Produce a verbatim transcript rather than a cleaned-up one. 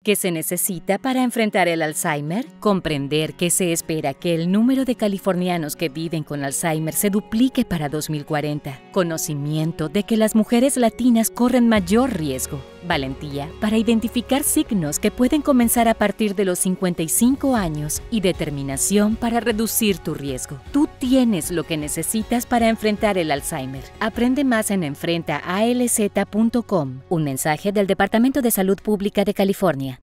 ¿Qué se necesita para enfrentar el Alzheimer? Comprender que se espera que el número de californianos que viven con Alzheimer se duplique para dos mil cuarenta. Conocimiento de que las mujeres latinas corren mayor riesgo. Valentía para identificar signos que pueden comenzar a partir de los cincuenta y cinco años y determinación para reducir tu riesgo. Tú tienes lo que necesitas para enfrentar el Alzheimer. Aprende más en enfrenta A L Z punto com. Un mensaje del Departamento de Salud Pública de California.